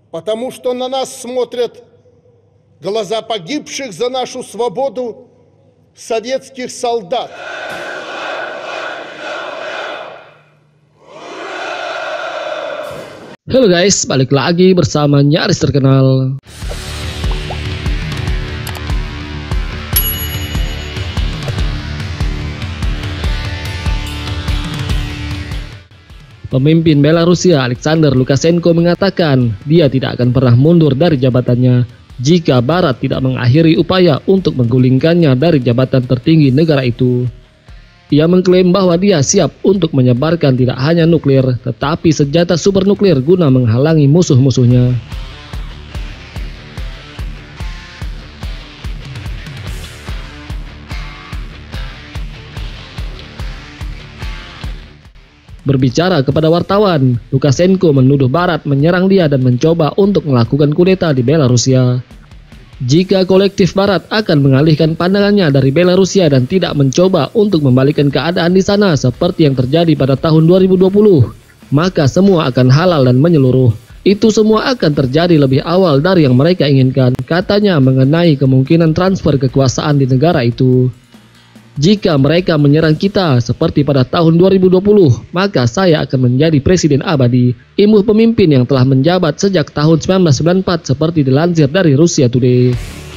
потому что на нас смотрят глаза погибших за нашу свободу советских солдат. Halo guys, balik lagi bersama Nyaris Terkenal. Pemimpin Belarusia Alexander Lukashenko mengatakan dia tidak akan pernah mundur dari jabatannya jika Barat tidak mengakhiri upaya untuk menggulingkannya dari jabatan tertinggi negara itu. Ia mengklaim bahwa dia siap untuk menyebarkan tidak hanya nuklir, tetapi senjata super nuklir guna menghalangi musuh-musuhnya. Berbicara kepada wartawan, Lukashenko menuduh Barat menyerang dia dan mencoba untuk melakukan kudeta di Belarusia. Jika kolektif Barat akan mengalihkan pandangannya dari Belarusia dan tidak mencoba untuk membalikan keadaan di sana seperti yang terjadi pada tahun 2020, maka semua akan halal dan menyeluruh. Itu semua akan terjadi lebih awal dari yang mereka inginkan, katanya mengenai kemungkinan transfer kekuasaan di negara itu. Jika mereka menyerang kita seperti pada tahun 2020, maka saya akan menjadi presiden abadi, imbuh pemimpin yang telah menjabat sejak tahun 1994 seperti dilansir dari Russia Today.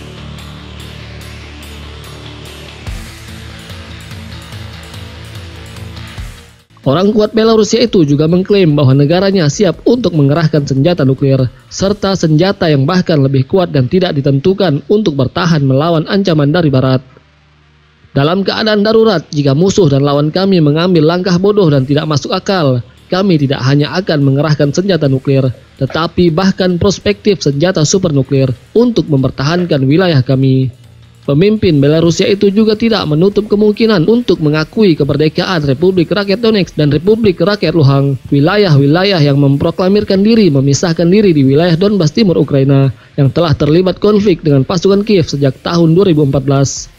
Orang kuat Belarusia itu juga mengklaim bahwa negaranya siap untuk mengerahkan senjata nuklir, serta senjata yang bahkan lebih kuat dan tidak ditentukan untuk bertahan melawan ancaman dari Barat. Dalam keadaan darurat, jika musuh dan lawan kami mengambil langkah bodoh dan tidak masuk akal, kami tidak hanya akan mengerahkan senjata nuklir, tetapi bahkan prospektif senjata super nuklir untuk mempertahankan wilayah kami. Pemimpin Belarusia itu juga tidak menutup kemungkinan untuk mengakui kemerdekaan Republik Rakyat Donetsk dan Republik Rakyat Luhansk, wilayah-wilayah yang memproklamirkan diri memisahkan diri di wilayah Donbas Timur Ukraina yang telah terlibat konflik dengan pasukan Kiev sejak tahun 2014.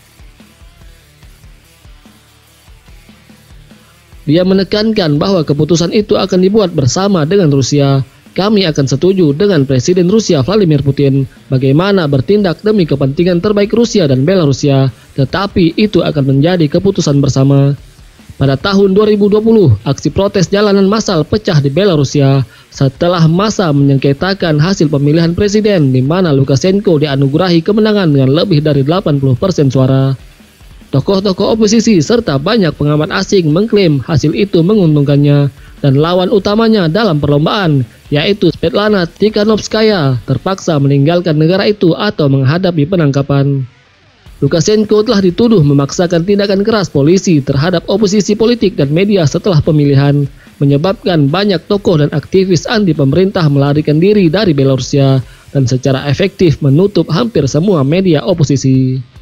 Dia menekankan bahwa keputusan itu akan dibuat bersama dengan Rusia. Kami akan setuju dengan Presiden Rusia Vladimir Putin bagaimana bertindak demi kepentingan terbaik Rusia dan Belarusia, tetapi itu akan menjadi keputusan bersama. Pada tahun 2020, aksi protes jalanan massal pecah di Belarusia setelah massa menyengketakan hasil pemilihan presiden di mana Lukashenko dianugerahi kemenangan dengan lebih dari 80% suara. Tokoh-tokoh oposisi serta banyak pengamat asing mengklaim hasil itu menguntungkannya dan lawan utamanya dalam perlombaan, yaitu Svetlana Tikhanovskaya, terpaksa meninggalkan negara itu atau menghadapi penangkapan. Lukashenko telah dituduh memaksakan tindakan keras polisi terhadap oposisi politik dan media setelah pemilihan, menyebabkan banyak tokoh dan aktivis anti pemerintah melarikan diri dari Belarusia dan secara efektif menutup hampir semua media oposisi.